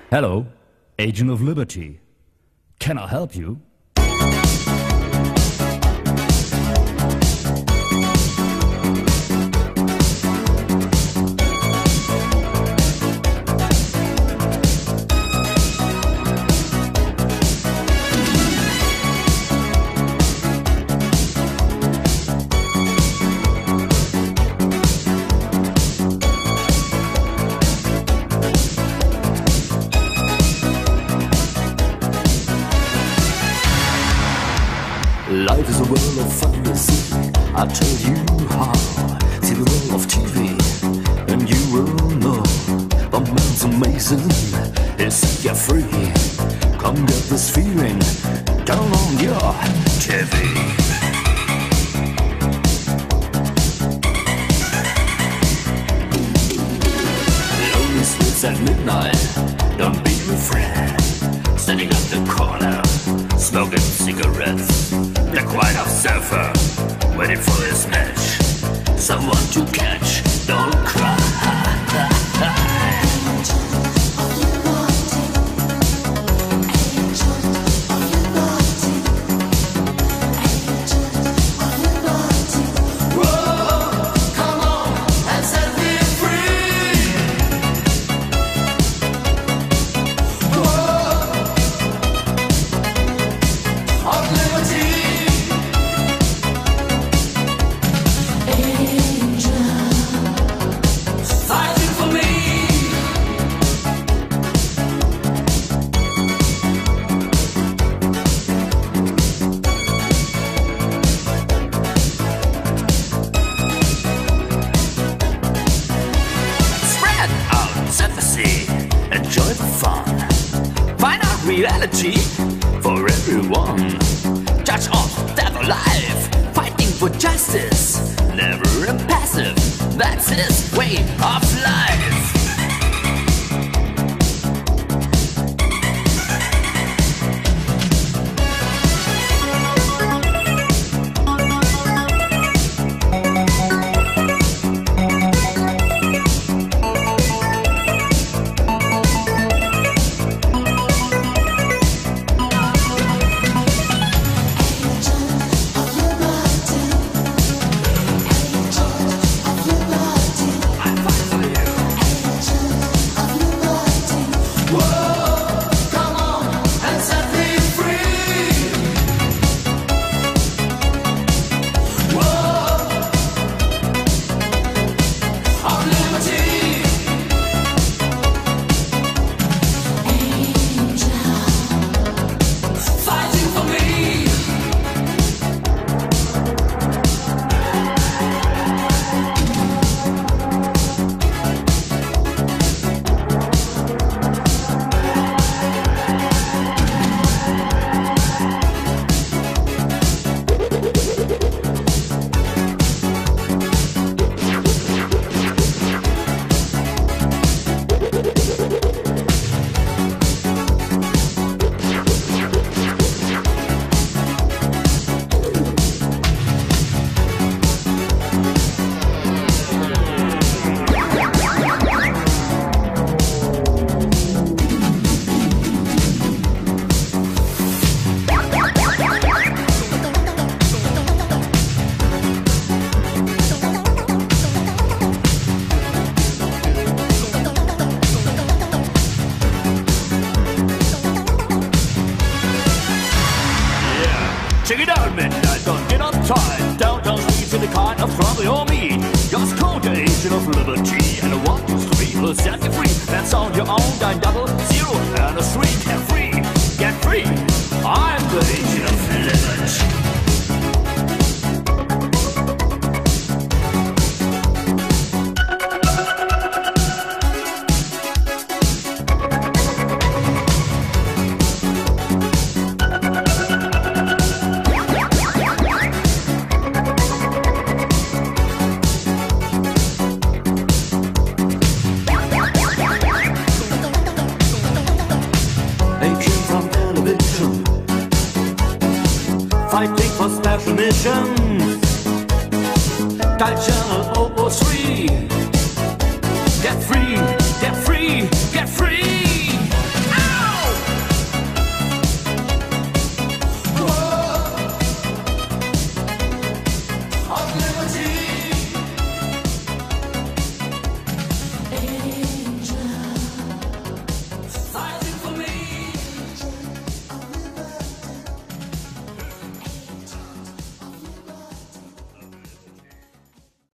Hello, Agent of Liberty. Can I help you? Life is a world of fantasy. I'll tell you how. See the world of TV, and you will know. The man's amazing. He'll set you free. Come get this feeling. Turn on your TV. Lonely streets at midnight. Don't be afraid. Standing at the corner, smoking cigarettes. The quiet observer, waiting for his match. Someone to catch, don't cry. Enjoy the fun. Find out reality for everyone. Judge of death or life, fighting for justice. Never impassive, that's his way of life. Check it out, midnight, don't get uptight. Downtown streets in the kind of trouble you're me. Just call the Agent of Liberty. And a 1, 2, 3 will set you free. That's on your own, 9 double 0 and a 3. Get free, get free. I'm the Agent of Liberty. Fighting for special missions. Culture